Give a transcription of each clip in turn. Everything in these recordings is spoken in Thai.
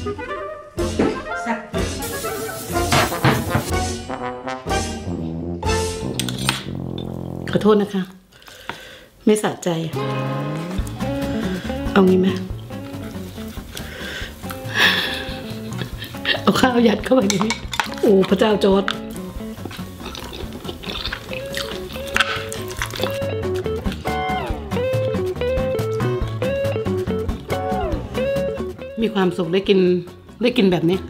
ขอโทษนะคะ ไม่สะใจเอางี้ไหมเอาข้าวยัดเข้าไปในนี้โอ้พระเจ้าจอร์จมีความสุขได้กินแบบนี้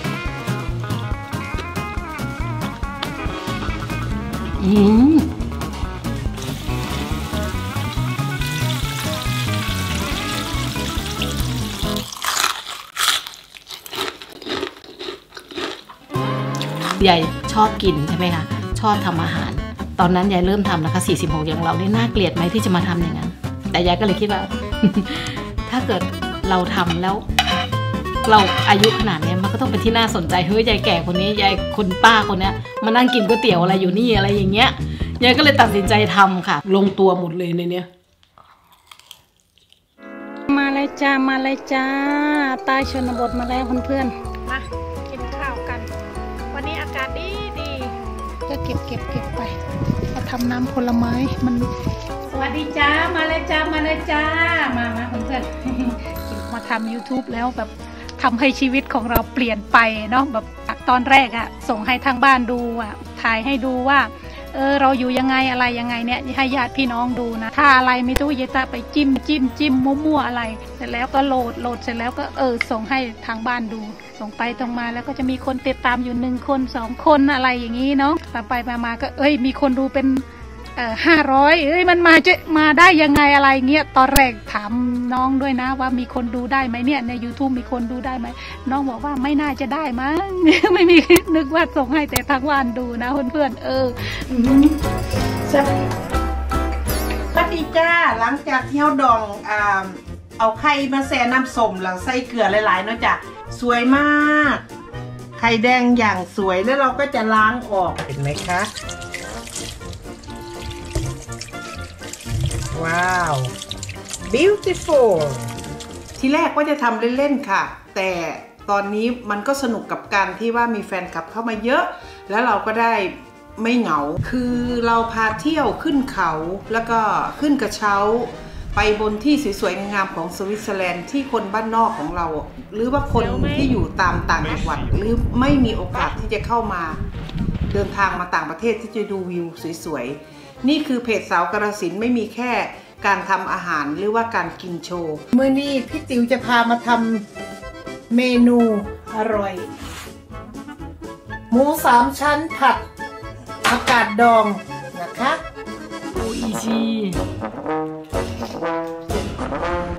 ยายชอบกินใช่ไหมคะชอบทำอาหารตอนนั้นยายเริ่มทำนะคะ46อย่างเราเนี่ยน่าเกลียดไหมที่จะมาทำอย่างนั้นแต่ยายก็เลยคิดว่า ถ้าเกิดเราทำแล้วเราอายุขนาดนี้มันก็ต้องเป็นที่น่าสนใจเฮ้ยยายแก่คนนี้ยายคนป้าคนนี้มานั่งกินก๋วยเตี๋ยวอะไรอยู่นี่อะไรอย่างเงี้ยยายก็เลยตัดสินใจทำค่ะลงตัวหมดเลยในเนี้ยมาเลยจ้ามาเลยจ้าใต้ชนบทมาแล้วเพื่อนๆมากินข้าวกันวันนี้อากาศดีก็เก็บไปมาทำน้ำผลไม้มันสวัสดีจ้ามาเลยจ้ามาเลยจ้ามาเพื่อนๆมาทำ YouTube แล้วแบบทำให้ชีวิตของเราเปลี่ยนไปเนาะแบบตอนแรกอะส่งให้ทางบ้านดูอะถ่ายให้ดูว่าเราอยู่ยังไงอะไรยังไงเนี่ยให้ญาติพี่น้องดูนะถ้าอะไรไม่รู้ยายตาไปจิ้มมั่วๆอะไรเสร็จแล้วก็โหลดเสร็จแล้วก็ส่งให้ทางบ้านดูส่งไปตรงมาแล้วก็จะมีคนติดตามอยู่1 คน 2 คนอะไรอย่างนี้เนาะไปมาก็มีคนดูเป็น500มันมาได้ยังไงอะไรเงี้ยตอนแรกถามน้องด้วยนะว่ามีคนดูได้ไหมเนี่ยใน YouTube มีคนดูได้ไหมน้องบอกว่าไม่น่าจะได้มั้ง ไม่มีนึกว่าส่งให้แต่ทางบ้านดูนะเพื่อนสวัสดีจ้าหลังจากเที่ยวดองเอาไข่มาแช่น้ำส้มแล้วใส่เกลือหลายๆเนาะจ้ะสวยมากไข่แดงอย่างสวยแล้วเราก็จะล้างออกเห็นไหมคะว้าว beautiful ทีแรกว่าจะทำเล่นๆค่ะแต่ตอนนี้มันก็สนุกกับการที่ว่ามีแฟนคลับเข้ามาเยอะแล้วเราก็ได้ไม่เหงาคือเราพาเที่ยวขึ้นเขาแล้วก็ขึ้นกระเช้าไปบนที่สวยๆงามของสวิตเซอร์แลนด์ที่คนบ้านนอกของเราหรือว่าคนที่อยู่ตามต่างจังหวัดหรือไม่มีโอกาสที่จะเข้ามาเดินทางมาต่างประเทศที่จะดูวิวสวยๆนี่คือเพจสาวกาฬสินธุ์ไม่มีแค่การทำอาหารหรือว่าการกินโชว์มื้อนี้พี่ติ๋วจะพามาทำเมนูอร่อยหมู3 ชั้นผัดผักกาดดองนะคะอีซี่